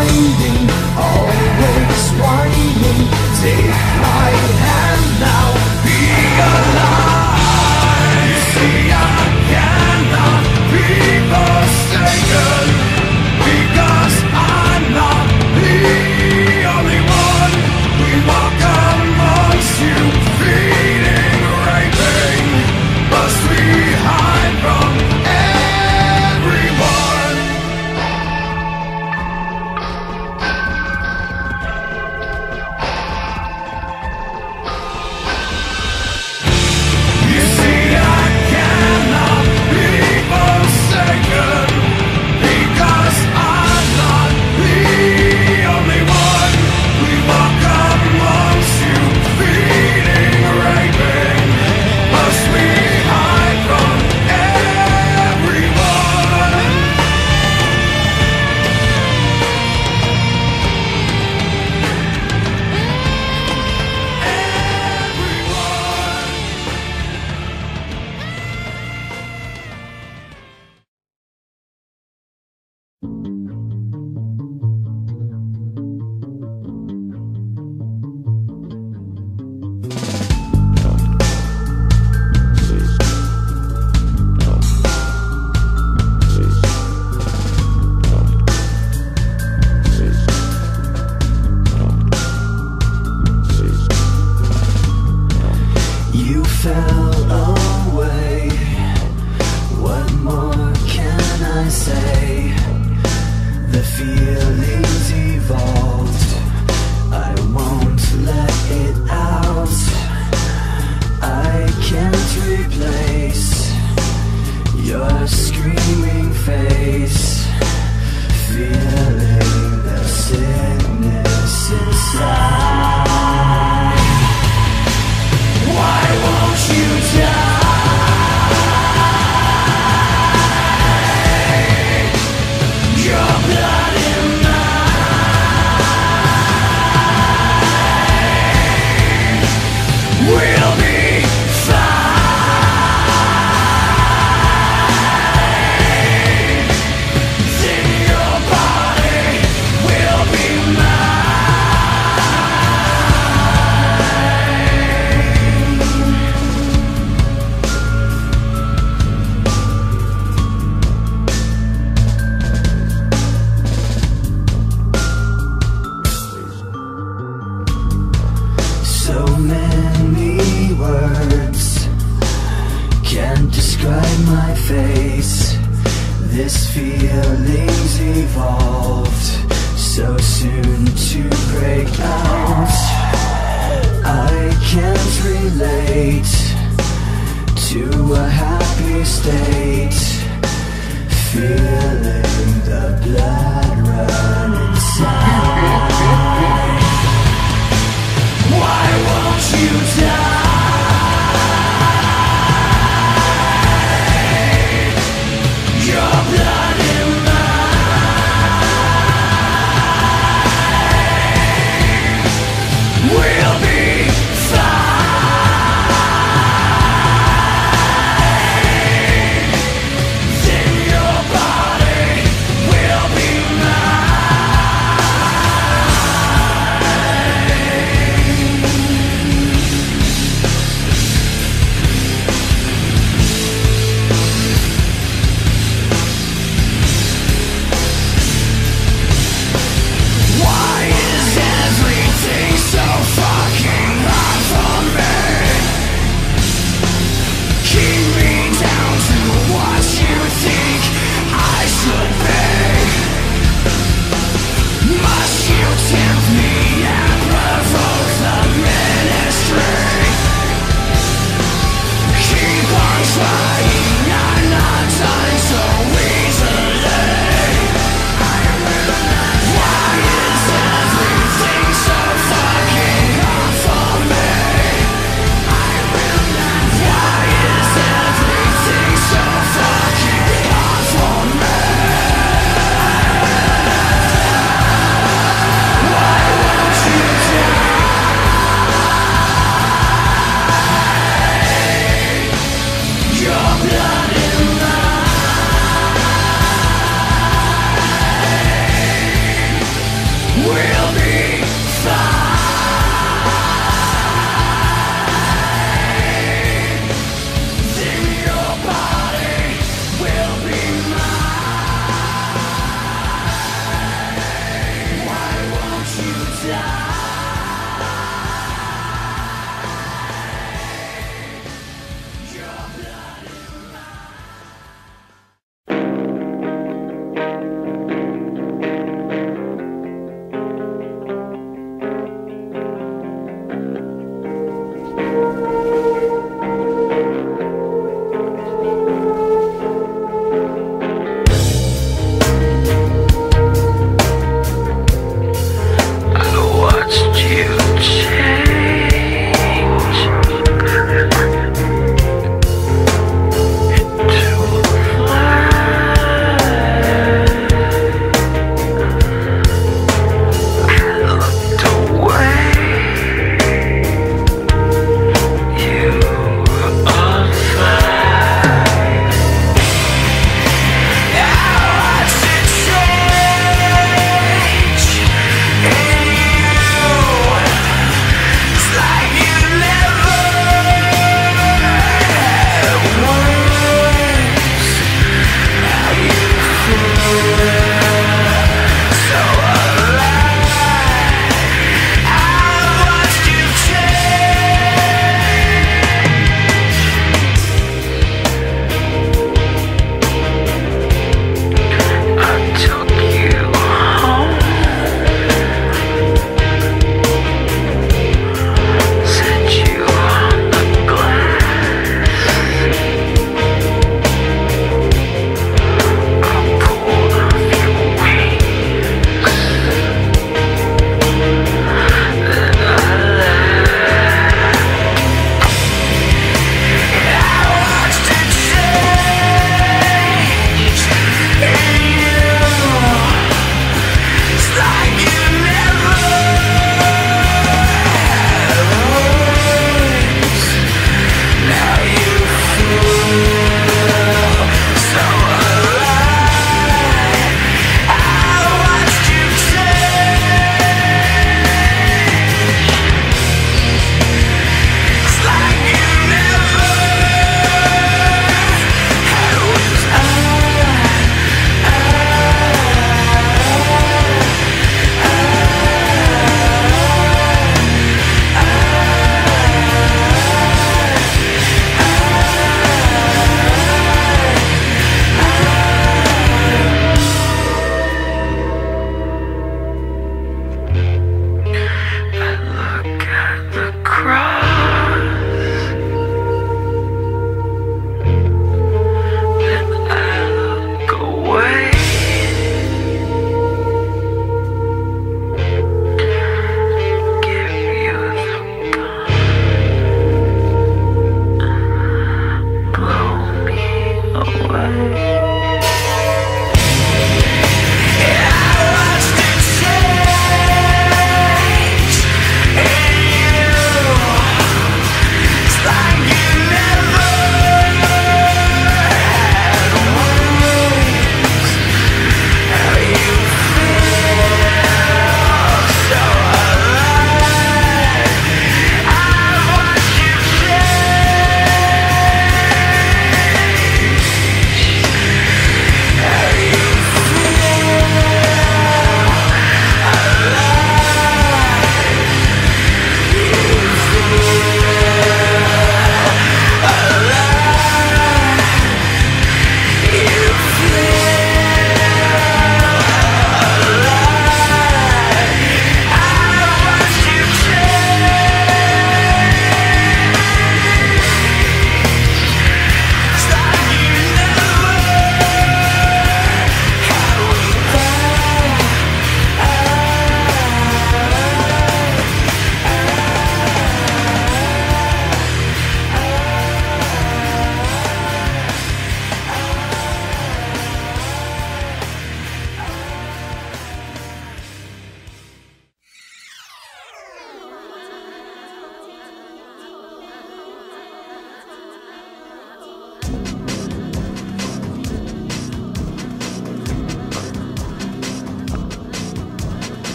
finding, always winding. Take my hand now, be alive. You see, I cannot be forsaken, because I'm not the only one. We walk amongst you, feeding, raping. Must we hide from everyone? You see, I cannot be forsaken, because I'm not the only one. We walk amongst you, feeding, raping. Must we hide from everyone? You fell away. What more can I say? The feelings evolved. I won't let it out. I can't replace your screaming face. Feeling the sickness inside. Why won't you die? Your blood in mine. We'll be fine. Then your body will be so many words can't describe my face. This feeling's evolved so soon to break out. I can't relate to a happy state. Feeling the blood run inside. Why won't you die? Your blood in mine. We'll be fine. Then your body will be mine.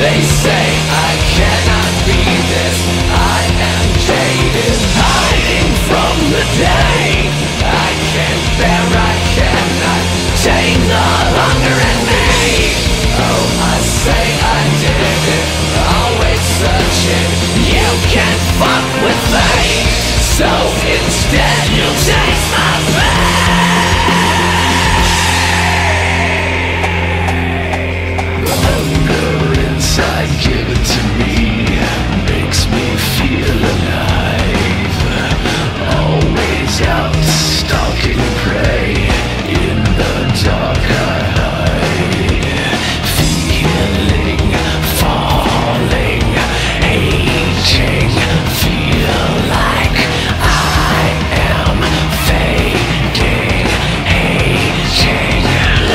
They say I cannot be this, I am jaded, hiding from the day. I can't bear, I cannot tame the hunger in me. Oh, I say I did it, always searching. You can't fuck with fate, so instead you'll taste my inside, give it to me, makes me feel alive. Always out stalking prey, in the dark I hide. Feeling, falling, aging, feel like I am fading, aging.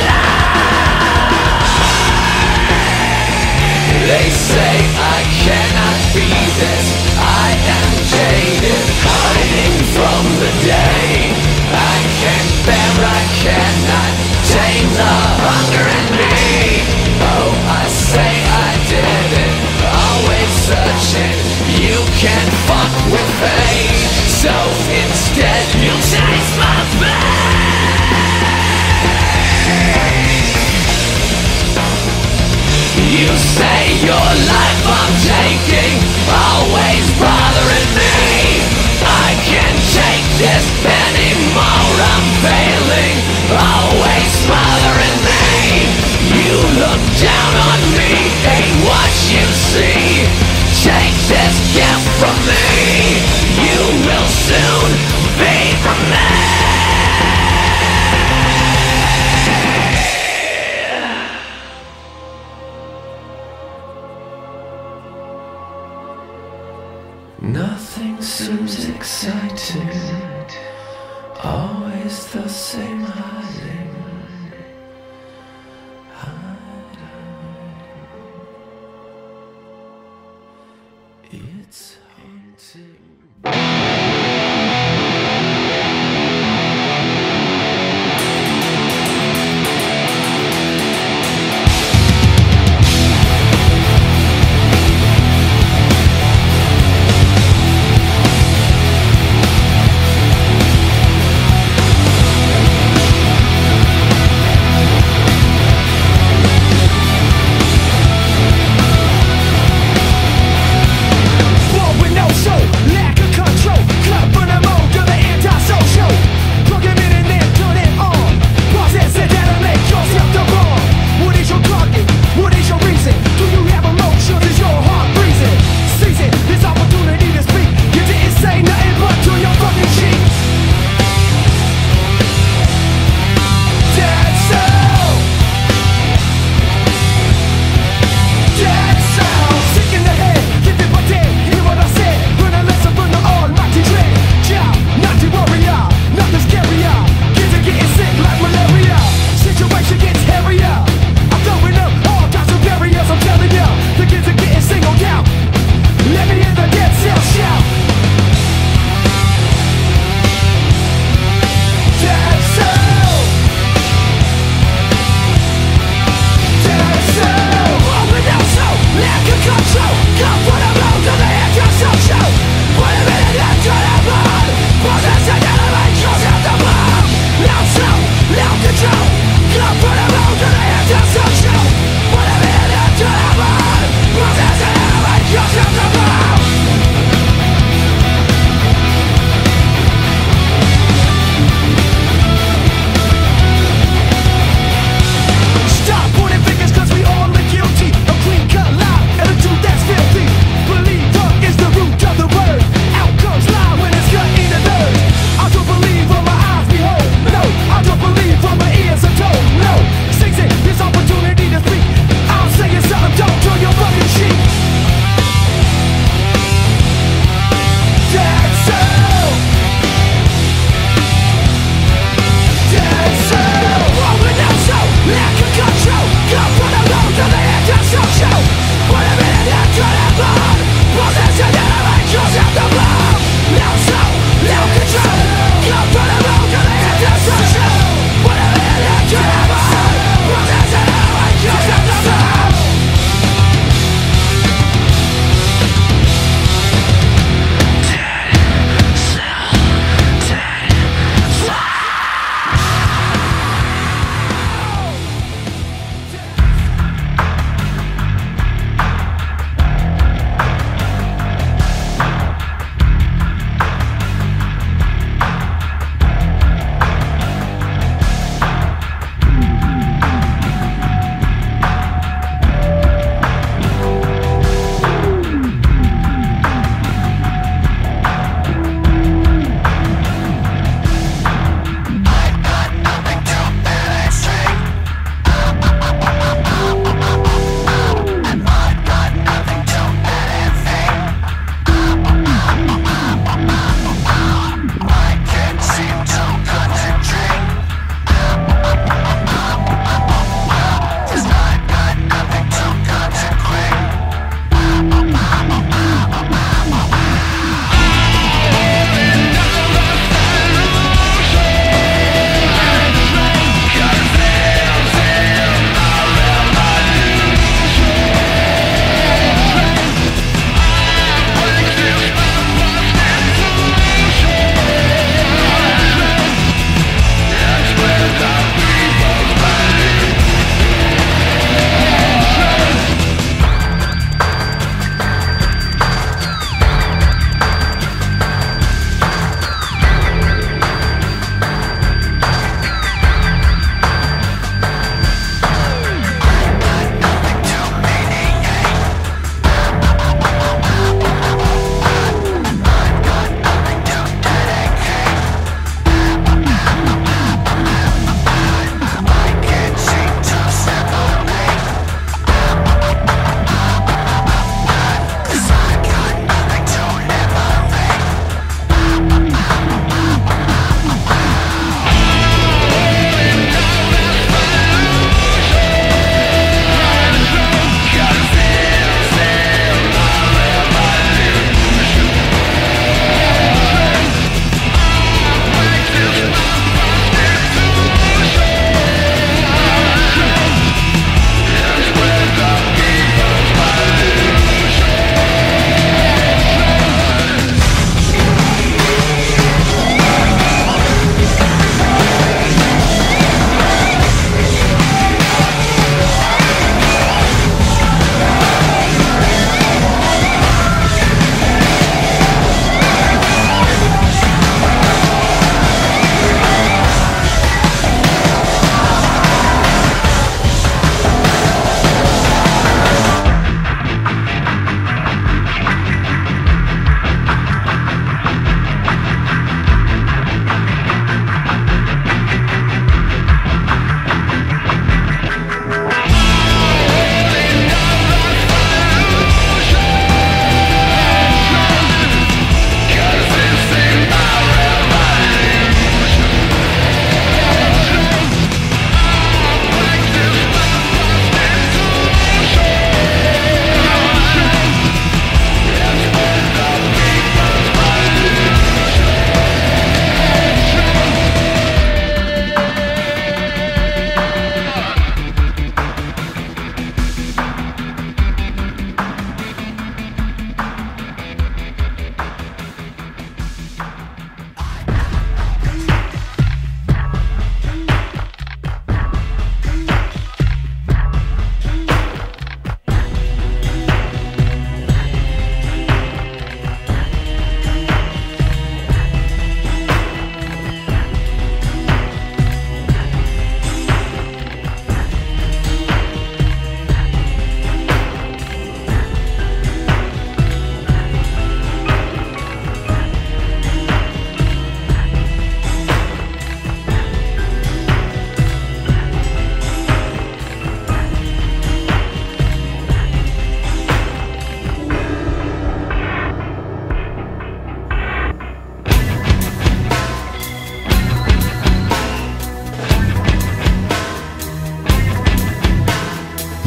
They say I cannot be this, I am jaded, hiding from the day. I can't bear, I cannot tame the hunger in me. Oh, I say I did it, always searching. You can't fuck with fate, so instead you'll taste my fate. You say your life I'm taking, always bothering me. I can't take this anymore, I'm failing, always smothering me. You look down on me, ain't what you see. Take this gift from me, you will soon be from me. Nothing seems exciting, always the same hiding. It's haunting. Situation gets heavier, I'm throwing up all kinds of barriers.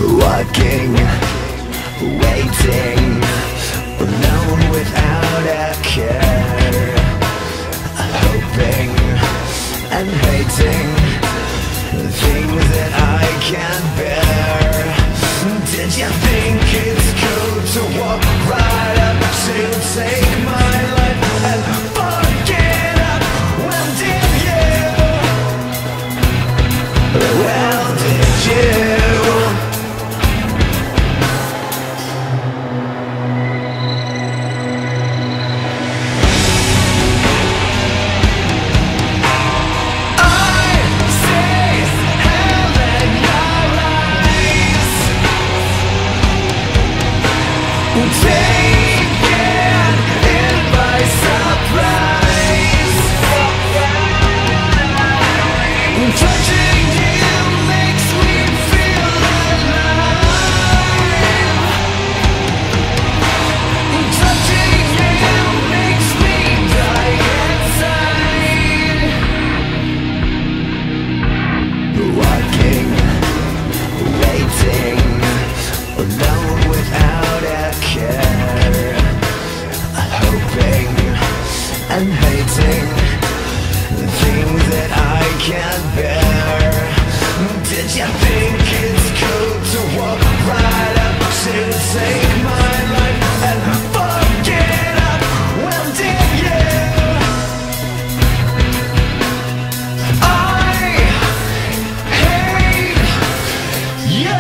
Walking, waiting, alone without a care, hoping and hating things that I can't bear. Did you think it's cool to walk right up to take my life and fuck it up? Well, did you? Well, did you? Taken in by surprise. Touching you makes me feel alive. Touching you makes me die inside. Walking, waiting, alone without a care, hoping and hating things that I can't bear. Did you think it's cool to walk right up to take my life and fuck it up? Well, did you? I hate you.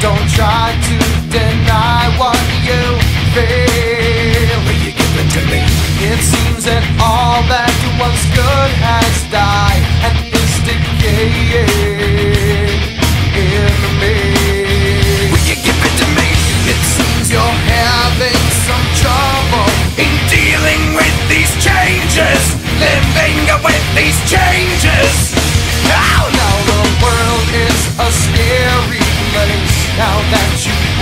Don't try to deny what you feel. Will you give it to me? It seems that all that was good has died and is decaying in me. Will you give it to me? It seems you're having some trouble In dealing with these changes, living with these changes. now the world is a scary place. Now that you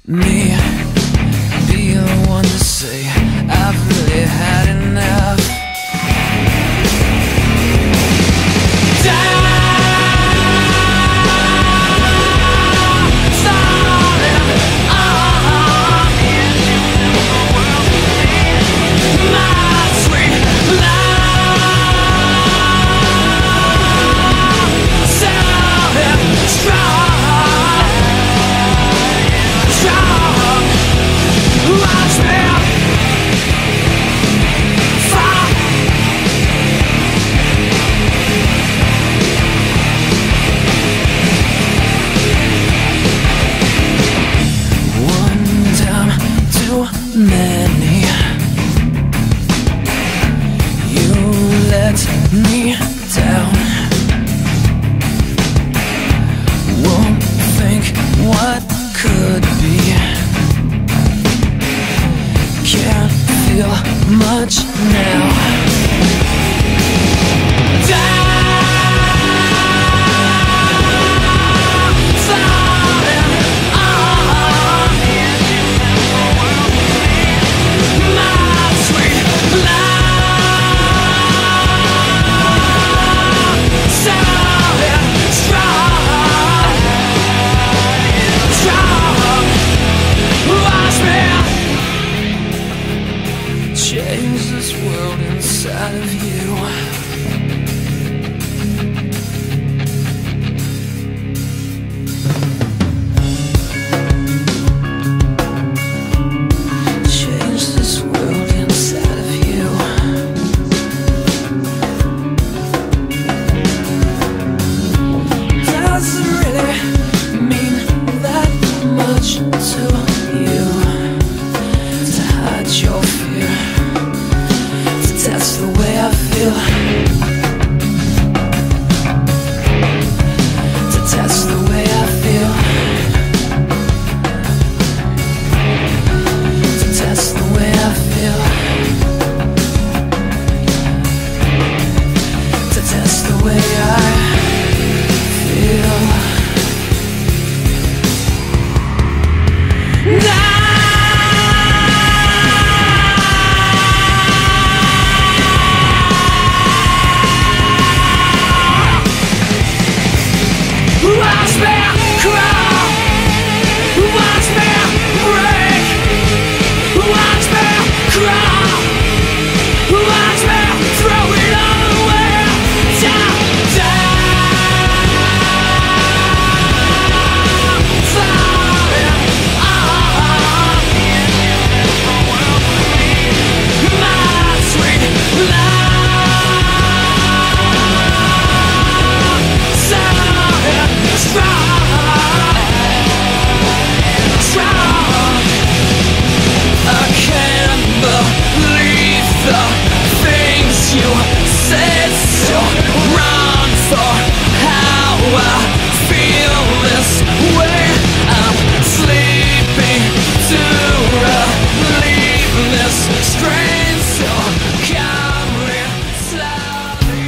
me be the one to say I've really had enough. Many, you let me down. Won't think what could be. Can't feel much now. Change this world inside of you. Change this world inside of you. Does it really mean that much to you to hide your fear? That's the way I feel. That's the way I feel. That's the way I feel. That's the way I feel. Watch me crawl, watch me break, watch me crawl, watch me throw it all away. Down, falling on my sweet love. I can't believe the things you said, so wrong for how I feel this way. I'm sleeping to relieve this strain, so calmly, slowly.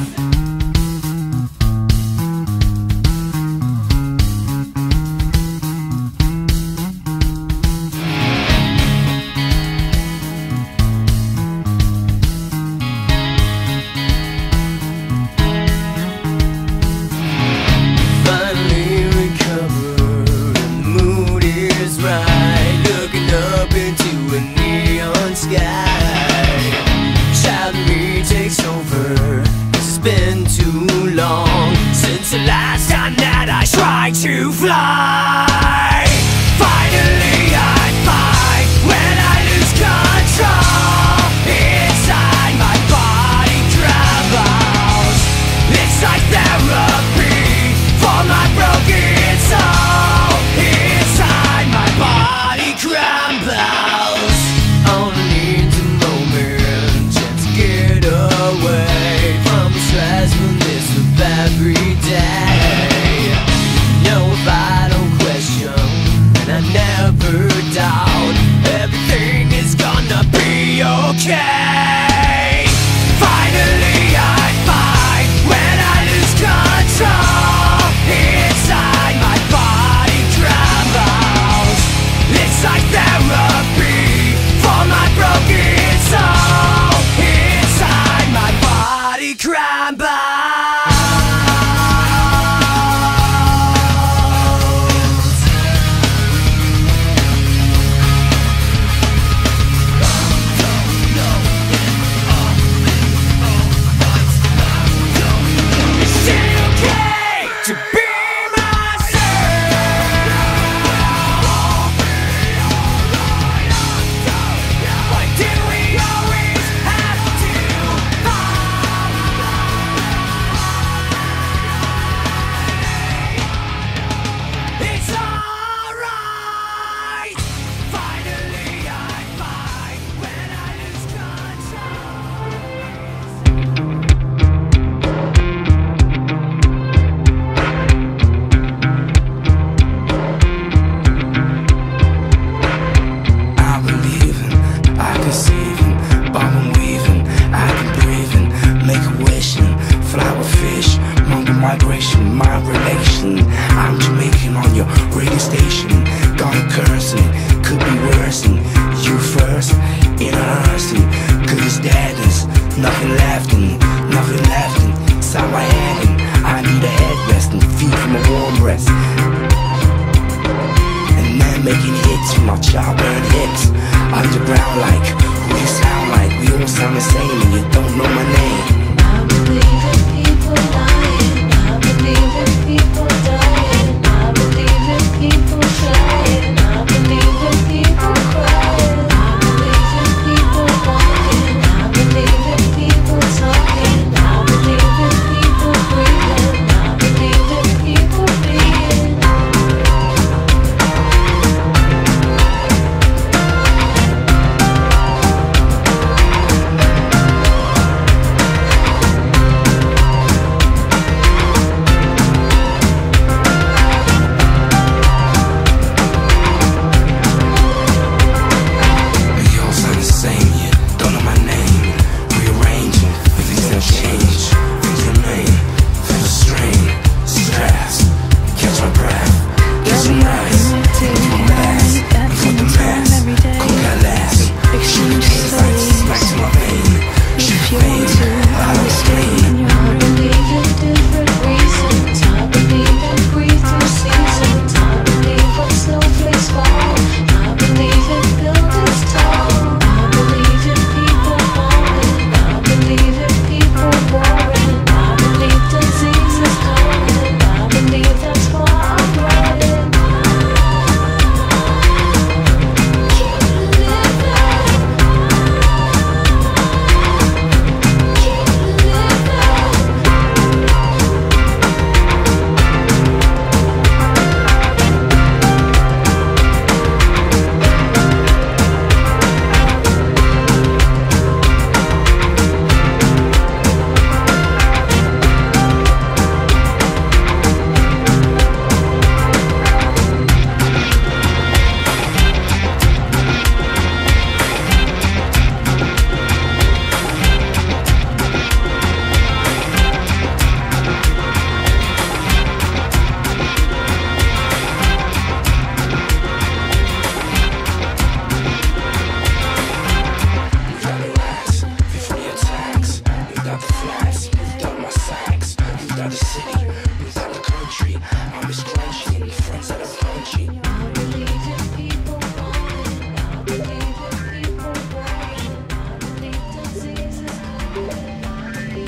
Been too long since the last time that I tried to fly. Finally I fight when I lose control. Inside my body trembles. It's like therapy for my broken soul. Inside my body crumbles. Only needs a moment just to get away from the stress from this every day. No, if I don't quit And man making hits from our childhood hits. Underground like, who you sound like? We all sound the same and you don't know my name. I believe in people lying. I believe in people dying. I believe in people trying. I believe in people crying. I believe in people walking. I believe in people talking. I believe in people breathing. I believe in people being. We all sound the same, you don't know my name. Rearranging, but things don't change. Things remain, feel the strain. Stress, catch my breath. Get some rest, take my mask. Put the mask, cook that last. Pain bites, smacks in my vein. Shit pain, out of pain. I believe in different reasons. I believe in breathe through seasons. I believe in snowflakes fall. I believe in buildings tall. I believe in people falling. I believe in people warring. I believe disease is coming. I believe that's why I'm running. Keep living. Keep living. Without the rats, before the attacks. Without the flats, without my sacks. Without the city, without the country. I'm as crunchy and the friends that are punchy. I believe in people falling. I believe in people warring. I believe disease is coming. I believe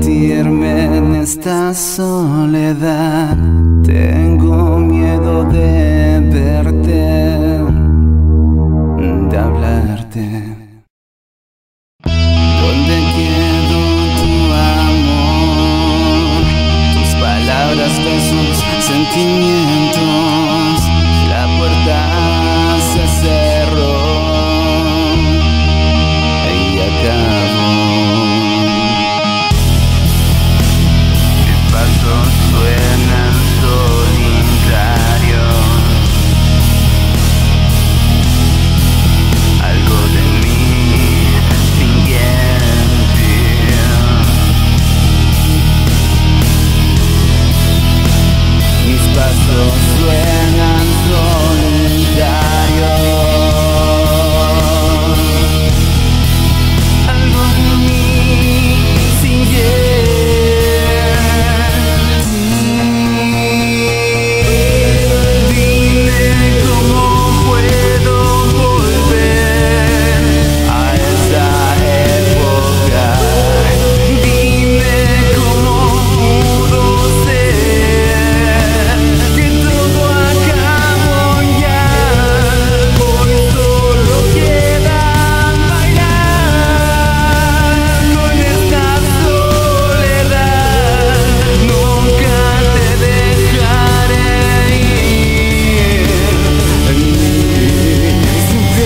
sentirme en esta soledad. Tengo miedo de verte, de hablarte. ¿Dónde quedó tu amor? Tus palabras, besos, sentimientos. La puerta se cerró y acabó. Mis pasos suenan solitarios. Algo de mí sin sentir. Mis pasos suenan solitarios. Algo de mí sin dime cómo puedo volver a esa época. Dime cómo pudo ser que todo acabó ya. Hoy solo queda bailar con esta soledad. Nunca te dejaré ir. Siempre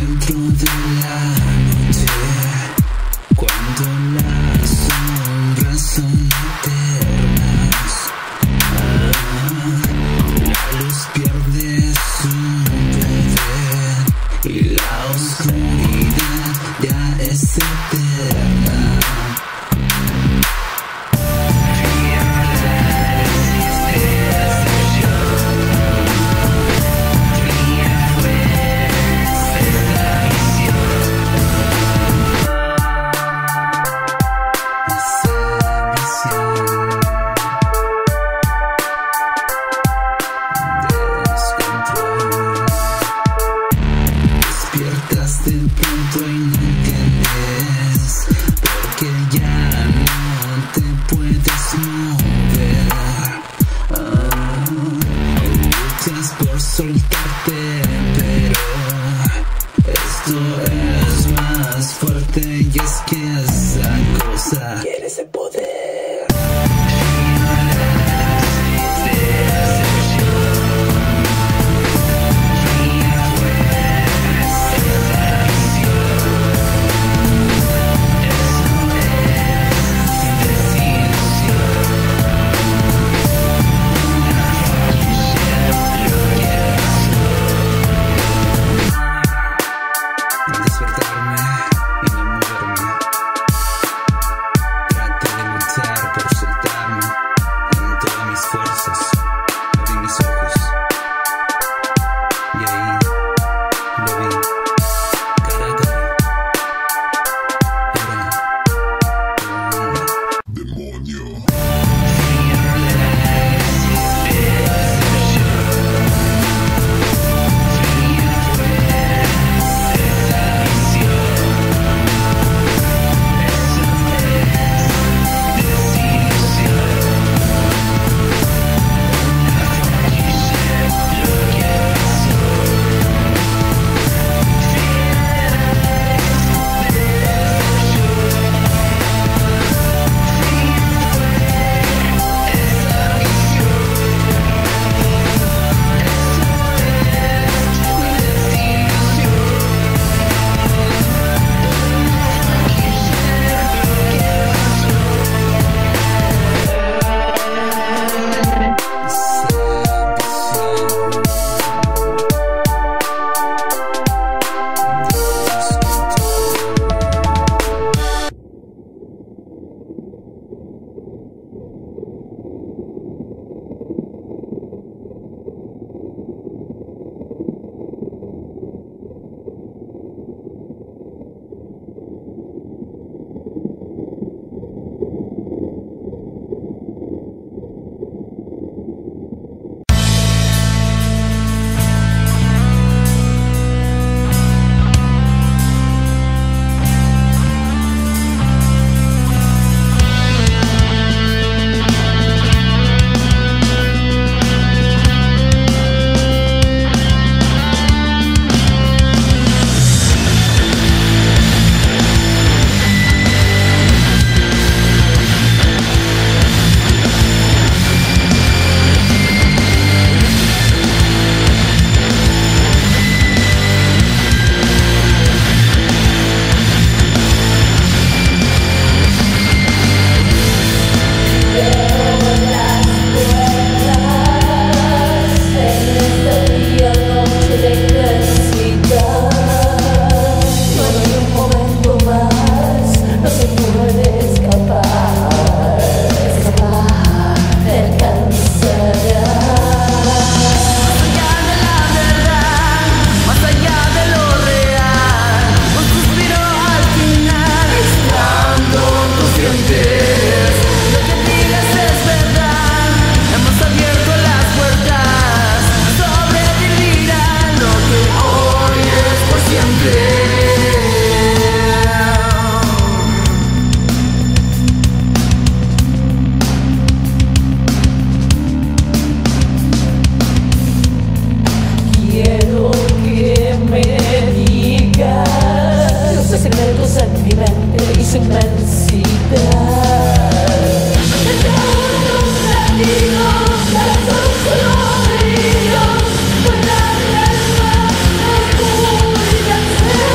dentro de la noche, cuando las sombras son eternas, la luz pierde su poder y la oscuridad ya es eterna. Despiertas de pronto y no entiendes, porque ya no te puedes mover. Luchas por soltarte, pero esto es más fuerte, y es que esa cosa quiere ese poder. Despertarme y no moverme. Trato de luchar por soltarme en todas mis fuerzas. Abrí mis ojos y ahí lo vi cara a cara. Era un demonio. Thank you.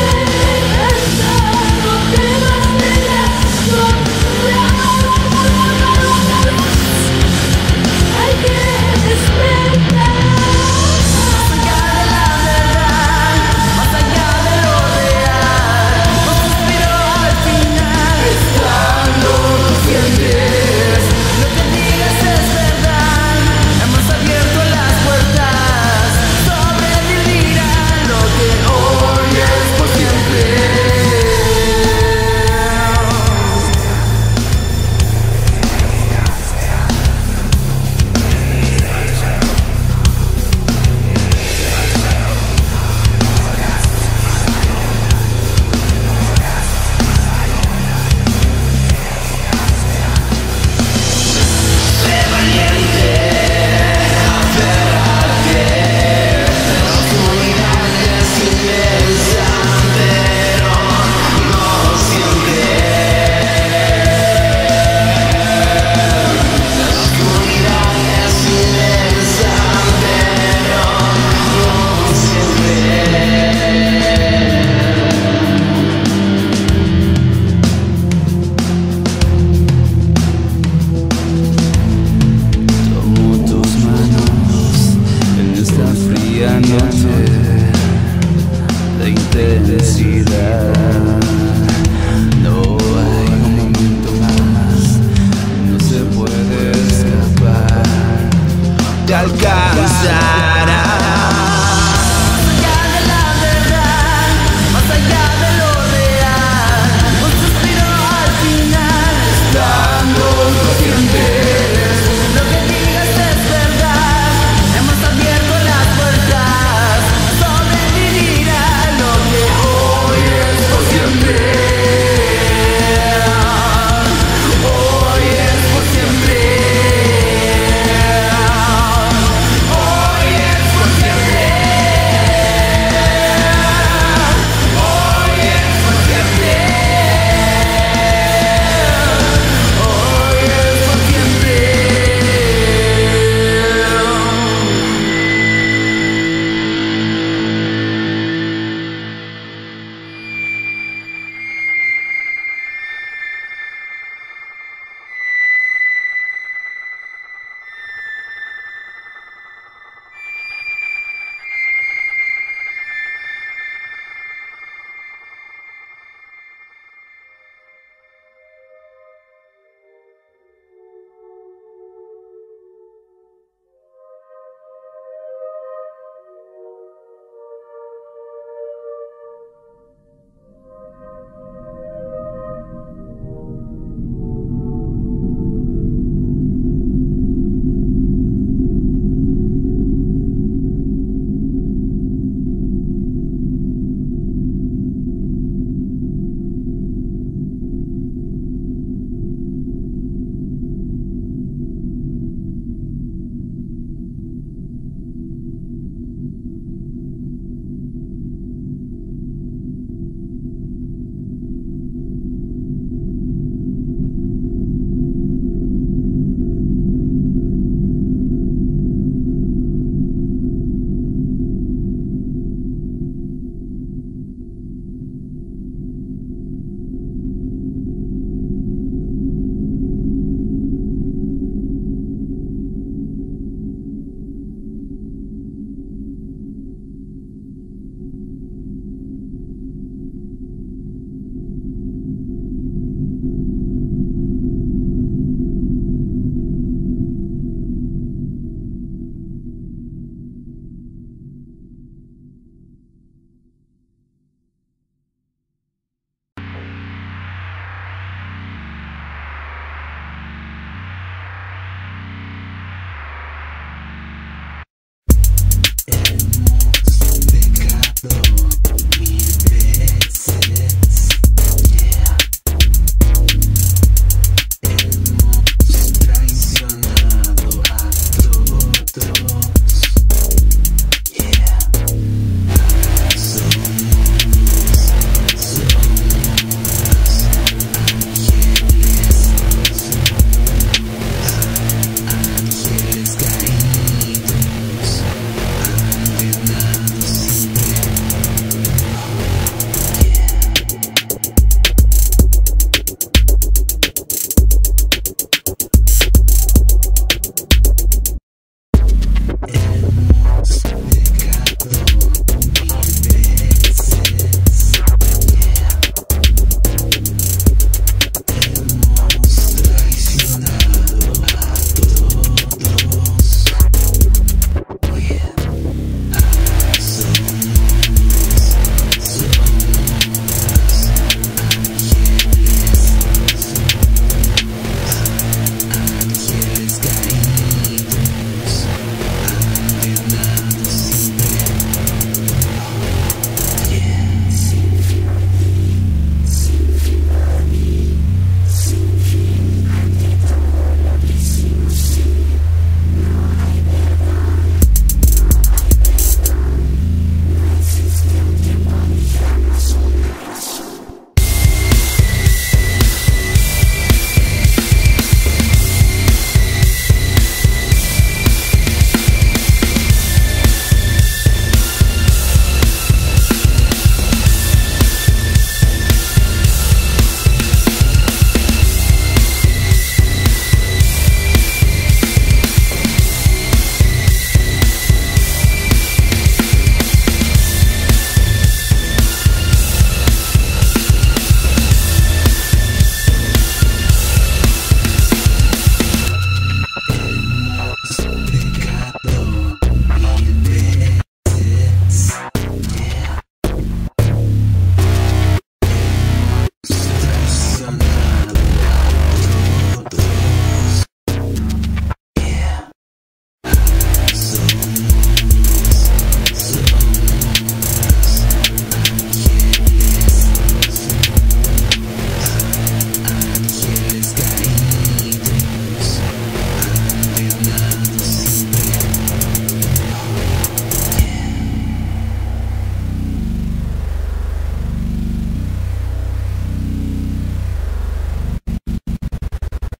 Say